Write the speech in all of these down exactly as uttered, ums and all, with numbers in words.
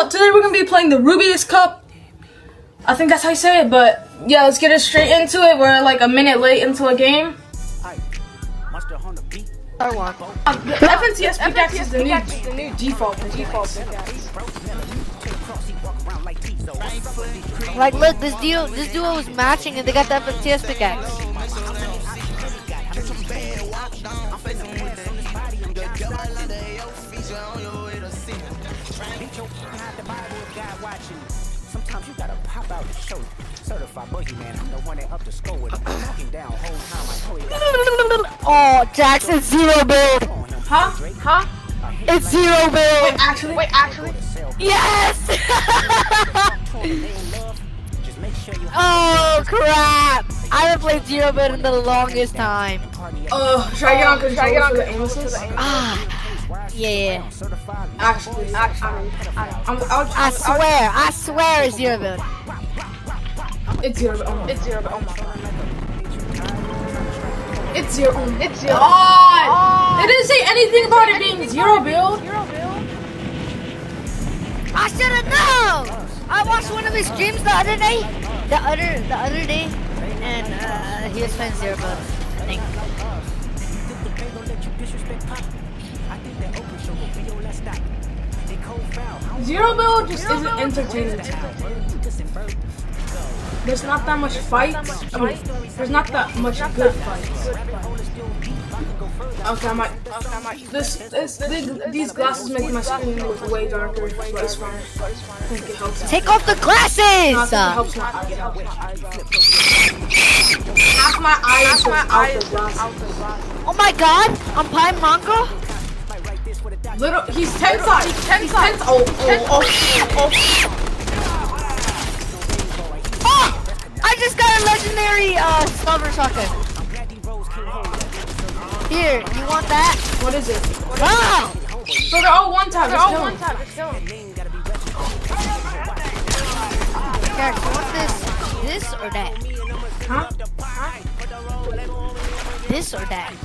up? Today we're gonna be playing the Rubius Cup. I think that's how you say it, but yeah, let's get it straight into it. We're like a minute late into a game. I won. Uh, the F N C S pickaxe is the new, the new default. The default. Like, look, this duo, this duo was matching, and they got the F N C S pickaxe. Sometimes you gotta pop out and show certified boogeyman. I'm the one that up the score with walking down whole time I told you. Oh, Jackson zero build. Huh? Huh? It's zero build. Wait, actually? Wait, actually? Yes. Oh crap! I haven't played zero build in the longest time. Uh, should I get on control for the aim assist? Ah. Yeah, yeah. Actually, actually, I, I'm, I'll, I swear, I swear it's zero build. It's zero, but oh my. It's zero, but oh my. It's zero. Oh, it's zero. God! It didn't say anything about it being zero build. I should have known. I watched one of his streams the other day. The other, the other day, and uh, he was playing zero build. I think. Zero build just isn't entertaining. There's not that much fights. I mean, there's not that much good fights. Okay, I might. Okay, I might. This, this, these, these glasses make my screen look way darker, but it's fine. I think it helps. Take off the glasses. No, I think it helps my eyes. Half my eyes is out the glasses. Oh my God! I'm playing Mongo. Little, he's ten sides. He's ten sides. Oh, oh, oh, oh. Oh! I just got a legendary uh silver shotgun. Here, you want that? What is it? Wow! So they're all one tap. They're all one tap. Guys, you want this, this or that? Huh? Huh? This or that?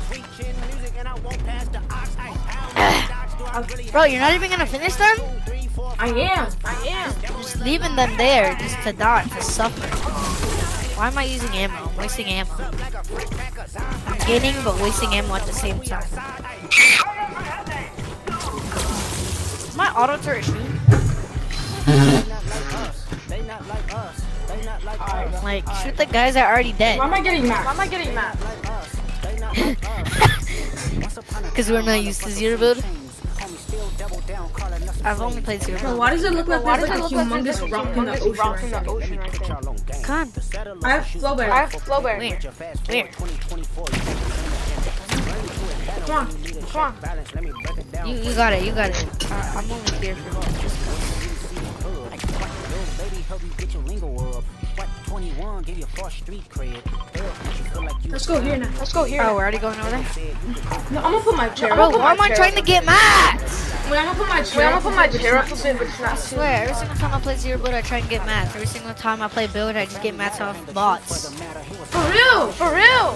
Bro, you're not even gonna finish them? I am. I am. Just leaving them there, just to die, to suffer. Why am I using ammo? I'm wasting ammo. I'm gaining, but wasting ammo at the same time. My auto turret shooting? Like, shoot the guys that are already dead. Why am I getting mad? Why am I getting mad? Because we're not used to zero build. I've only played zero build. Why does it look like there's like a humongous rock in the ocean right there? Come on. I have Flowberry. I have Flowberry. Where? Where? Come on. Come on. You, you got it. You got it. Uh, I'm only here for just Let's go here now. Let's go here. Oh, we're already going over there? No, I'm gonna put my chair. Bro, why am I trying to get mats? Wait, I'm gonna put my chair. Wait, I'm gonna put my chair up a bit, but it's not. I swear, every single time I play zero build, I try and get mats. Every single time I play build, I just get mats off bots. For real? For real?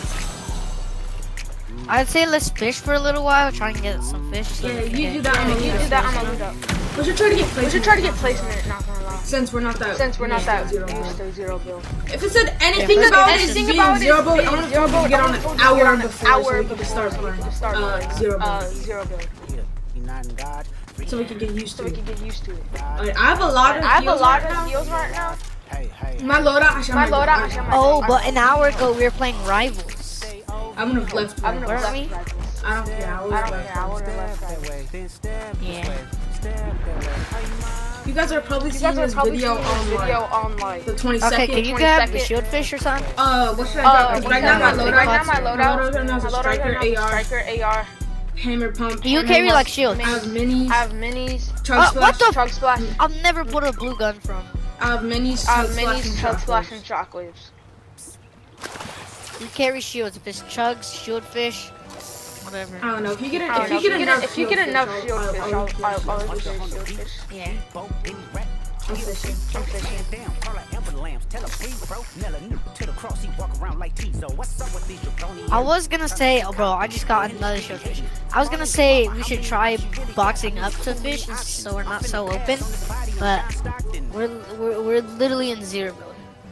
I'd say let's fish for a little while, try and get some fish. So yeah, you do that. I'm gonna do that. I'm gonna do that. We should try to get placement. We should try to get placement. Not gonna lie. Since we're not that. Since we're not that used to zero build. If it said anything yeah, about anything it being about zero build, I want to get on an hour before hour so we can start playing uh, zero build. Zero build. So we can get used to so it. we can get used to it. Right, I have a lot of I have a lot right of heals right now. My loadout. My loadout. Oh, but an hour ago we were playing Rivals. I would have left. I would have left me. I don't care. I would have left. Yeah. You guys are probably seeing this video on video on like the twenty-second. Okay, can you grab the shield fish or something? Uh, what should I grab? Uh, right now my loadout. Right now my loadout. My loadout is a striker A R. Striker A R. Hammer pump. You carry like shields. I have minis. I have minis. Chug uh, splash. What the? Chug splash. I've never put a blue gun from. I have minis. I have minis. Chug splash and shockwaves. You carry shields. If it's chugs, shield fish, whatever. I don't know. If you get, a, if, if, you get you enough, if you get enough shield fish, I'll, I'll, I'll, I'll do shield fish. Yeah. I'm fishing. I'm fishing. I was gonna say, oh, bro, I just got another shellfish. I was gonna say we should try boxing up to fish so we're not so open, but we're we're, we're literally in zero build.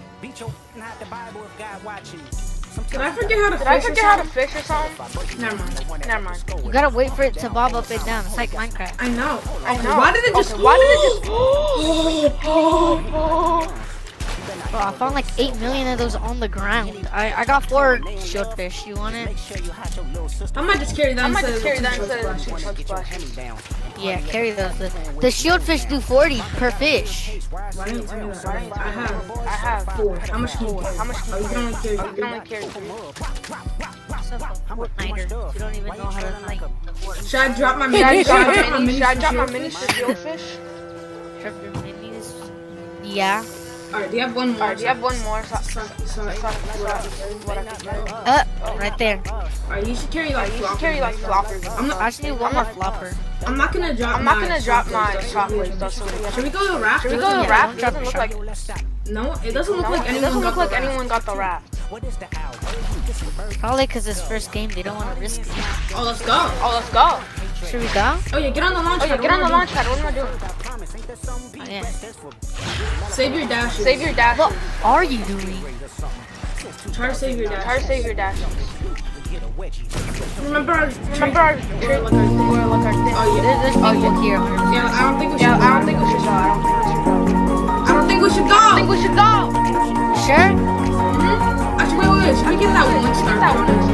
Did I forget how to Did fish? I forget how to fish or something? Never mind. Never mind. You gotta wait for it to bob up and down. It's like Minecraft. I know. I know. Why did it just? Okay, why did it just? Bro, I found like eight million of those on the ground. I I got four shieldfish. You want it? I might just carry that. I might instead just carry of that two instead of chug two chug splashes. Yeah, carry those. The, the shieldfish do forty per fish. Why didn't you tell me that? I have. I have Four. How much can you get? How much Oh, you can only carry I can three. only carry three. Fortniter. You don't even know how to like. Should I drop my Should I mini? drop Should I my drop my mini? mini? Should I drop my to mini shieldfish? to shieldfish? Trap your minis. Yeah. Alright, do you have one more? Alright, do you have one more? So, so, Sorry. so, Sorry. so, what I can carry? Uh, right there. Alright, you should carry like You should floppers. carry like floppers. I'm not. I just need one more flopper. I'm not gonna drop. I'm not my gonna drop my shockwave. shockwaves. That's what Should we go to raft? Should we It go to doesn't- the raft? It drop doesn't your look like. No, it doesn't look No, like it anyone doesn't got look like the raft. anyone got the raft. Probably because it's first game, they don't want to risk it. Oh, let's go. Oh, let's go. Should we go? Oh yeah, get on the launch Oh yeah, pad. get on the What launch pad. What am I doing? Oh, yeah. am I doing? Save your dashes. Save your dashes. What are you doing? Try to save your dashes. Try to save your dashes. Remember our Remember our trick? trick? Like our thing? Or like our thing? Oh yeah. There, there's people here. one hundred percent. Yeah, I don't think we should. Yeah, go. I don't think we should go. I don't think we should go. I don't think we should go. I think we should go. Sure? Mm-hmm. Actually, wait, wait, wait. Should we get that one star? That one star.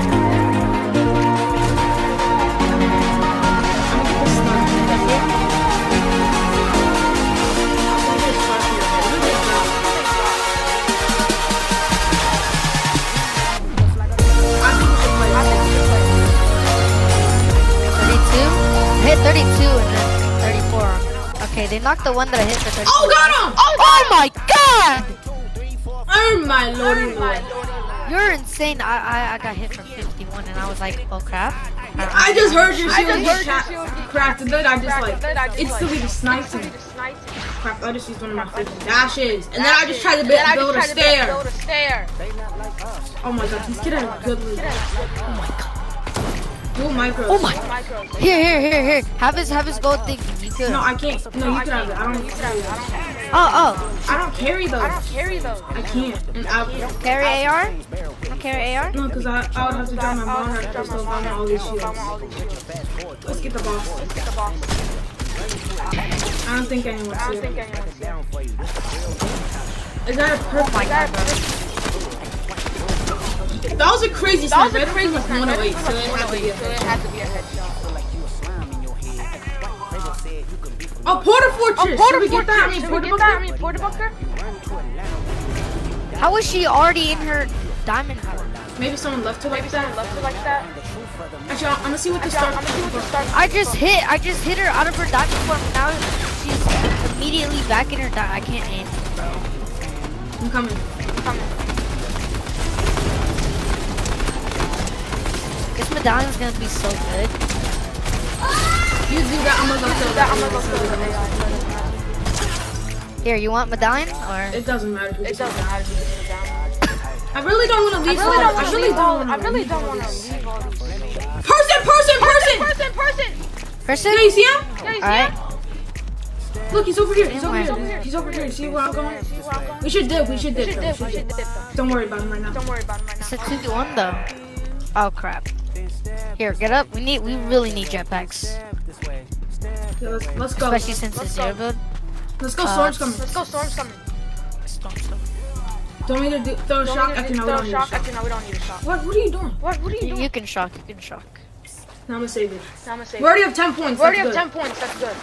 thirty-two? I hit thirty-two and then thirty-four. Okay, they knocked the one that I hit for thirty-two. Oh, got him! Oh my god! Oh my lordy lord. You're insane. I, I I got hit for fifty-one and I was like, oh crap. I just heard your I shield just get heard your shield get cracked, and then I just like Then I just, instantly like, just sniped him. instantly just sniped him. Crap, I just used one of my freaking dashes, and then I just tried to And then I build just a tried to stair. build a stair. Oh my god, this kid had a good lead. Oh my god. Dual micros. Oh my. Micros. Here, here, here, here. Have his have his gold thing. You could. No, I can't. No, you can have it. I don't. You can have it. I don't have it. Oh, oh. I don't carry those. I don't carry those. I can't. And I, Carry A R? You don't carry A R? no, because I, I would have to drop my I'll bomb just head drop pistol my on all these shields. bomb on all these shields. Let's get the boss. Let's get the boss. I don't think anyone's I don't here. think anyone's here. Is that a perfect? Oh my god, bro. That was a crazy That was sniper. a crazy Like sniper. one oh eight, so it one had oh to be eight, a so it headshot. had to be a headshot. Oh, Porter Oh, Fortress! Porter Should we get that? I mean, Should we Porter get that? I Bunker? mean, Porter Bunker? How was she already in her diamond house? Maybe someone left her like Maybe that. someone left it like that. Actually, I'm gonna see what the Actually, start. I'm gonna see what the start. I just hit, I just hit her out of her diamond form. Now she's immediately back in her diamond. I can't aim, bro. I'm coming. I'm coming. This medallion's gonna be so good. You do that. I'm gonna go kill That that. I'm gonna go kill the A I. Here, you want medallion or? It doesn't matter. Who It gets doesn't matter who gets it down. I really don't want to I leave. really all- don't want I to really leave don't all. want I really don't want to leave all these. Person, person, person! Person, person. Person? Yeah, you see him? Yeah, you see Alright. him? Look, he's over here. He's over Where? here. He's over here. See where I'm going? See where I'm going? We should dip. We should We dip. should though. dip. We should dip though. Don't worry about him right now. Don't worry about him right It's now. a two v one though. Oh crap. Here, get up. We need, we really need jetpacks. Yeah, let's, let's go. Especially since it's Let's zero go. build. Let's go. Uh, Storm's coming. Let's go. Storm's coming. Storm's coming. Don't need to do, throw a Don't shock. need to Actually, no, we throw don't a need a shock. shock. Actually, no, we don't need a shot. What? What are you doing? What? What are you You, doing? you can shock, you can shock. Now I'm gonna save it. Now I'm gonna say. We already have ten points. We already That's have good. ten points. That's good.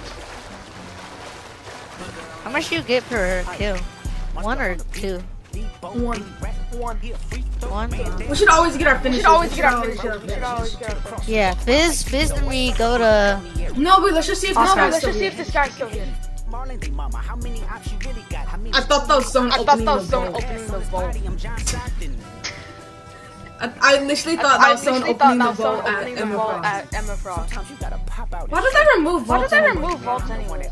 How much do you get per kill? One or two? One. One. One? We should always get our We finishes. should always We get our always finishes. We should always get our finishes. Yeah, Fizz, Fizz and we go to... No, but let's just see if this Oscar. guy's Let's still just see here. if this guy's still here. I thought that was someone I thought opening that was the someone vault. opening the vault. I, I literally thought that was someone opening the vault at Emma Frost. At Emma Frost. Why did they remove vaults? Why did they anyway? remove vaults anyway?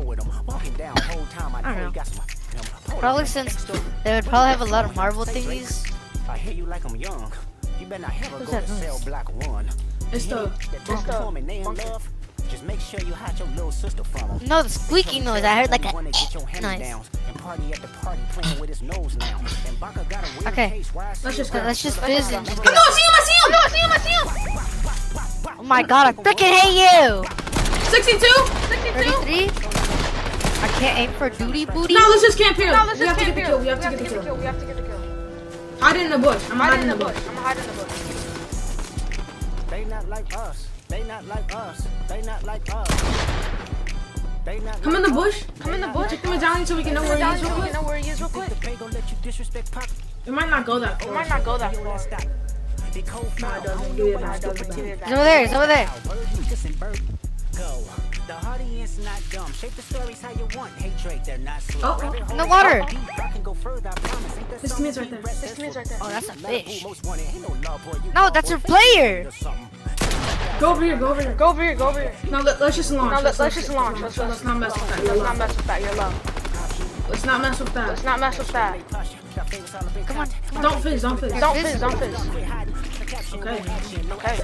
I don't know. Probably since they would probably have a lot of Marvel thingies. I hear you like I'm young. You better not have a What's go that to sell noise? black one. It's the It's the Just make sure you hide your little sister from him. No, the squeaky noise. I heard like a Wanna get your hand noise. down and party at the party playing with his nose now. And Baka got a weird Okay. case where I Let's just So go. let's just fizz and just Oh go. no, I see him! I see him! I see him! I see him! Oh my god, I freaking hate you! sixty-two? sixty-two? thirty-three? I can't aim for duty booty? No, let's just camp here. No, let's we have just to get camp the kill. here. We have to get the kill. We have to get the kill. Hide in the bush. I'm Hide hiding in the bush. I'm hiding in the bush. They not like us. They not like us. They not like us. They not Come in the bush. Come in the bush. Take the medallion so we can know where he is real We quick. know where he is real quick. They gon' let you disrespect Pop. It might not go that We far. might not go that far. They cold foul. Do it back. Do it back. He's over there, he's over there. Listen, Bird. Go. The audience not dumb. Shape the stories how you want. Hey Drake, they're not slow. Oh, oh. In the water. I can go further, I promise. Ain't that This something man's right there. This This man's right there. Oh, that's a fish. Most wanted. Ain't no love, boy. You No, that's her player. Go over here. Go over here. Go over here. Go over here. No, let, let's just launch. No, let's, let's just launch. Let's, Let's let's, not mess with that. You're let's not low. mess with that. You're low. Let's not mess with Let's that. not mess with that. Come on. Don't fizz. Don't fizz. Don't fizz. Don't fizz. Okay. Okay.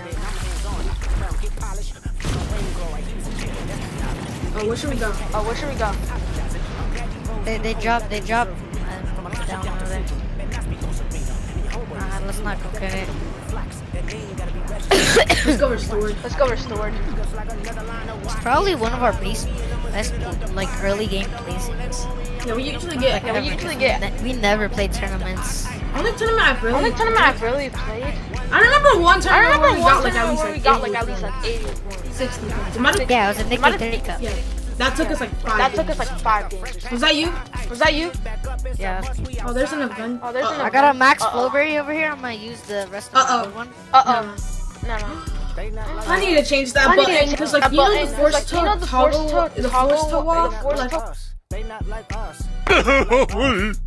Oh, where should we go? Oh, where should we go? They, they dropped, they dropped uh, down over there. Uh, let's not go get it. Let's go restored. Let's go restored. It's probably one of our base, best, like, early game places. Yeah, we usually get. Yeah, we usually get. We never played tournaments. Only tournament I've really. Only tournament I've really played. I remember one I tournament remember where we one got like at tournament least where we like got eighty like at least points. like eighty points. sixty points. It might have- Yeah, it was a Nicky Might have- thirty cup. Yeah, that took us like five. That took games. us like five games. or something. Was that you? Was that you? Yeah. Oh, there's an event. Oh, there's an I got a Max Uh-oh. Flowberry over here. I'm gonna use the rest of Uh-oh. my old one. Uh oh. No, no. I need to change that I need to button change because that like you know button, the 'cause, force like, to you know the force toggle to the force to toggle- walk the force like to- They not like us.